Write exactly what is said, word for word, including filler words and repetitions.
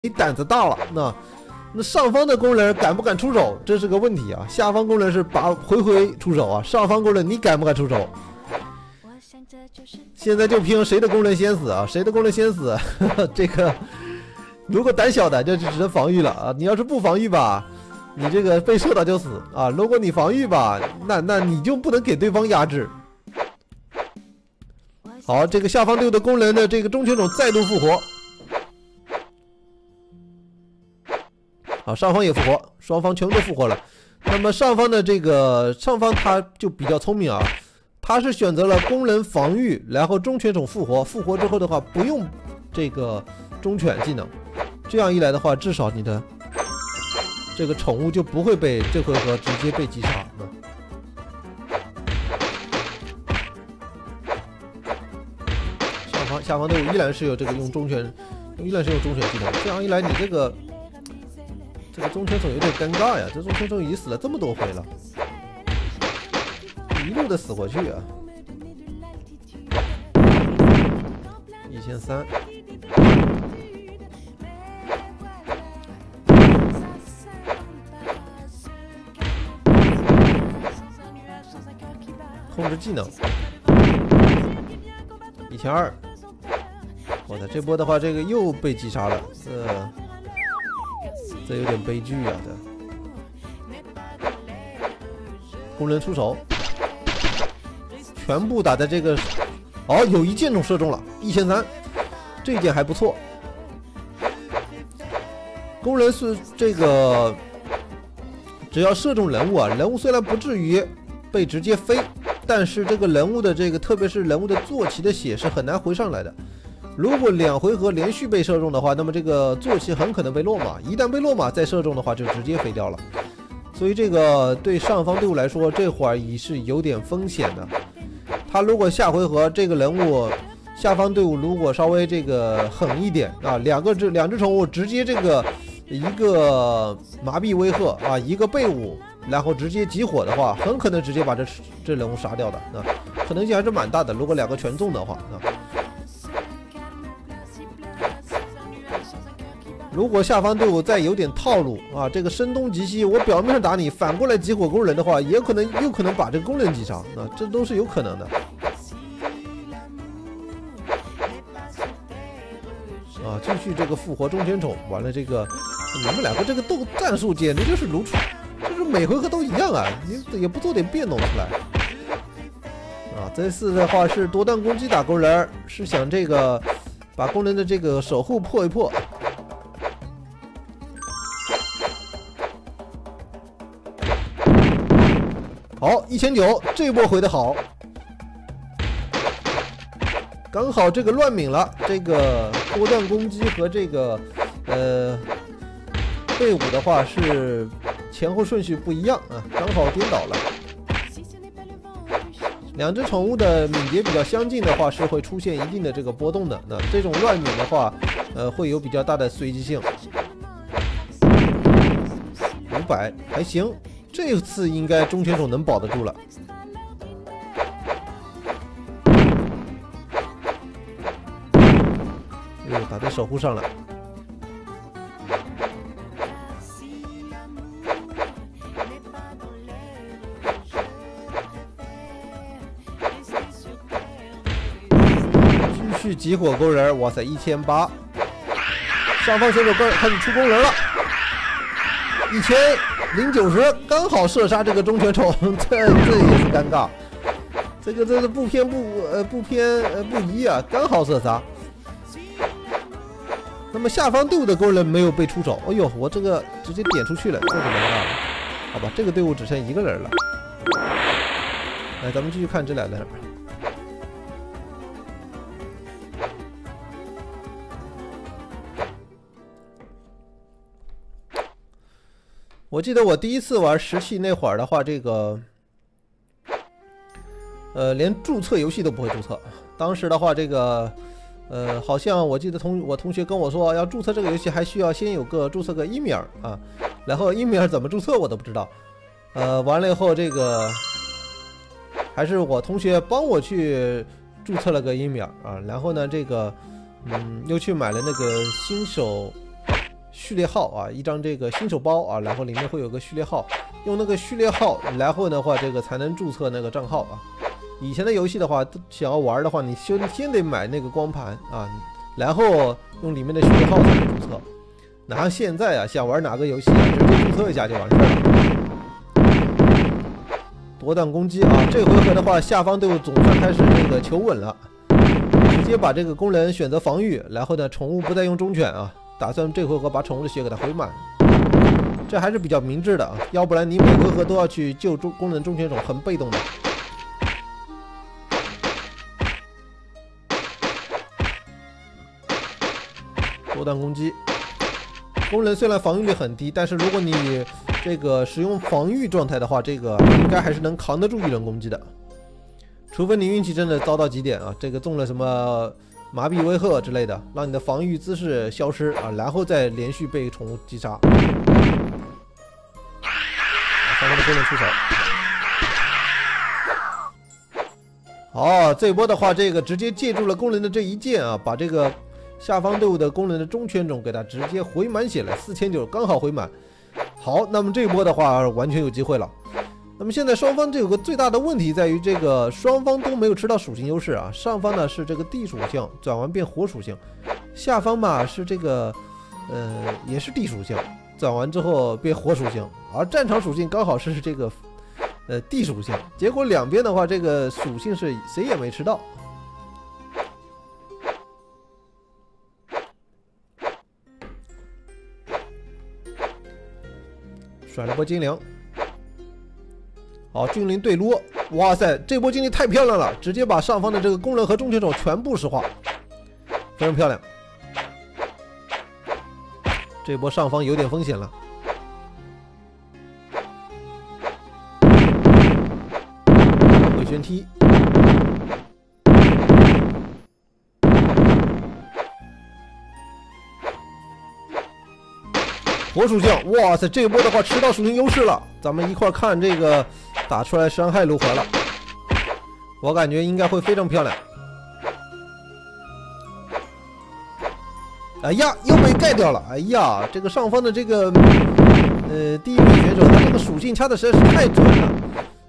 你胆子大了，那那上方的工人敢不敢出手，这是个问题啊。下方工人是把回回出手啊，上方工人你敢不敢出手？现在就拼谁的工人先死啊，谁的工人先死。呵呵这个如果胆小的就只能防御了啊，你要是不防御吧，你这个被射到就死啊。如果你防御吧，那那你就不能给对方压制。好，这个下方队伍的工人的这个中犬种再度复活。好，上方也复活，双方全部都复活了。那么上方的这个上方他就比较聪明啊，他是选择了工人防御，然后中犬种复活。复活之后的话，不用这个中犬技能，这样一来的话，至少你的这个宠物就不会被这回合直接被击杀。上方下方队伍依然是有这个用中犬，依然是用中犬技能。这样一来，你这个。这个中犬种有点尴尬呀，这中犬种已经死了这么多回了，一路的死回去啊！一千三，控制技能，一千二。我的这波的话，这个又被击杀了，呃。这有点悲剧啊！这工人出手，全部打在这个，哦，有一箭中射中了，一千三，这一箭还不错。工人是这个，只要射中人物啊，人物虽然不至于被直接飞，但是这个人物的这个，特别是人物的坐骑的血是很难回上来的。如果两回合连续被射中的话，那么这个坐骑很可能被落马，一旦被落马再射中的话，就直接飞掉了。所以这个对上方队伍来说，这会儿也是有点风险的。他如果下回合这个人物，下方队伍如果稍微这个狠一点啊，两个这两只宠物直接这个一个麻痹威吓啊，一个被舞，然后直接集火的话，很可能直接把这这人物杀掉的，啊，可能性还是蛮大的。如果两个全中的话，啊。如果下方队伍再有点套路啊，这个声东击西，我表面上打你，反过来集火工人的话，也可能有可能把这个工人击杀啊，这都是有可能的。啊，继续这个复活中犬宠，完了这个你们两个这个斗战术简直就是如初，就是每回合都一样啊，你也不做点变动出来。啊，这次的话是夺断攻击打工人，是想这个把工人的这个守护破一破。好，一千九，这波回的好，刚好这个乱抿了，这个多段攻击和这个呃队伍的话是前后顺序不一样啊，刚好颠倒了。两只宠物的敏捷比较相近的话，是会出现一定的这个波动的。那这种乱抿的话，呃，会有比较大的随机性。五百还行。这次应该中犬种能保得住了。又打在守护上了。继续集火工人，哇塞，一千八！上方选手开始出工人了，一千。零九十刚好射杀这个中犬宠，这这也是尴尬。这个这个不偏不呃不偏呃不移啊，刚好射杀。那么下方队伍的工人没有被出手，哎呦，我这个直接点出去了，这就尴尬了。好吧，这个队伍只剩一个人了。来，咱们继续看这俩人。我记得我第一次玩石器那会儿的话，这个，呃，连注册游戏都不会注册。当时的话，这个，呃，好像我记得同我同学跟我说，要注册这个游戏还需要先有个注册个 email 啊，然后 email 怎么注册我都不知道。呃，完了以后这个，还是我同学帮我去注册了个 email 啊，然后呢，这个，嗯，又去买了那个新手序列号啊，一张这个新手包啊，然后里面会有个序列号，用那个序列号，然后的话这个才能注册那个账号啊。以前的游戏的话，想要玩的话，你先先得买那个光盘啊，然后用里面的序列号才能注册。然后现在啊，想玩哪个游戏啊，直接注册一下就完事了。夺弹攻击啊，这回合的话，下方队伍总算开始这个求稳了。直接把这个工人选择防御，然后呢，宠物不再用忠犬啊，打算这回合把宠物的血给它回满，这还是比较明智的啊，要不然你每回合都要去救忠工人忠犬种，很被动的。多弹攻击，工人虽然防御力很低，但是如果你这个使用防御状态的话，这个应该还是能扛得住一轮攻击的。除非你运气真的糟到极点啊，这个中了什么麻痹威吓之类的，让你的防御姿势消失啊，然后再连续被宠物击杀。啊，双方的工人出手。好，这一波的话，这个直接借助了工人的这一剑啊，把这个下方队伍的工人的忠犬种给他直接回满血了，四千九刚好回满。好，那么这一波的话，完全有机会了。那么现在双方这有个最大的问题在于，这个双方都没有吃到属性优势啊。上方呢是这个地属性，转完变火属性；下方嘛是这个，呃，也是地属性，转完之后变火属性。而战场属性刚好是这个，呃，地属性。结果两边的话，这个属性是谁也没吃到。甩了波精灵。好，精灵对撸，哇塞，这波精灵太漂亮了，直接把上方的这个工人和忠犬种全部石化，非常漂亮。这波上方有点风险了。回旋踢，火属性，哇塞，这一波的话吃到属性优势了，咱们一块看这个打出来伤害如何了，我感觉应该会非常漂亮。哎呀，又被盖掉了！哎呀，这个上方的这个呃第一名选手，他这个属性掐的实在是太准了。